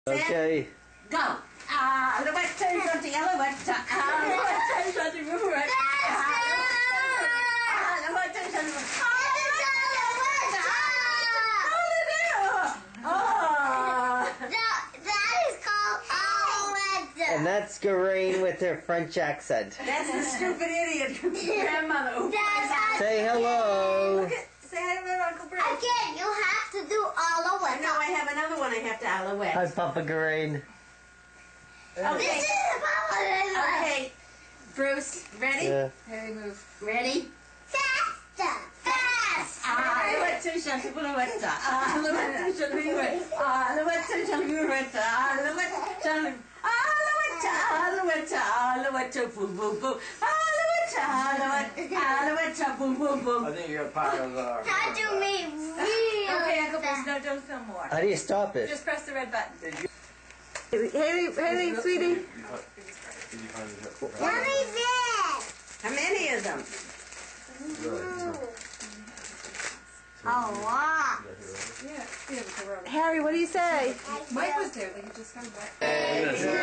Okay. Go. The wet turns onto yellow, wet the wet turns onto blue, wet. The wet turns onto That is called Alweza. And that's Garaine with her French accent. That's the stupid idiot grandmother who Say hello. Say hello, Uncle Bruce. Again, you have to do Alweza. No, I have another one I have to alouette. Hi, Papa Garaine. Okay. This is Alweza. Okay. Bruce, ready? Yeah. Harry, move. Ready? Faster. Fast. The wet turns onto blue, wet. The wet turns onto blue, wet. The wet turns onto blue, wet. The wet turns onto boom, boom, boom. Boom, boom, boom. I think you're part of How do we real Okay, Uncle Bruce, no, don't film more. How do you stop it? Just press the red button. Haley, sweetie. Did you find the hook? What is it? How many of them? A lot. Yeah, the corona. Harry, what do you say? Mike was there, but he just got back.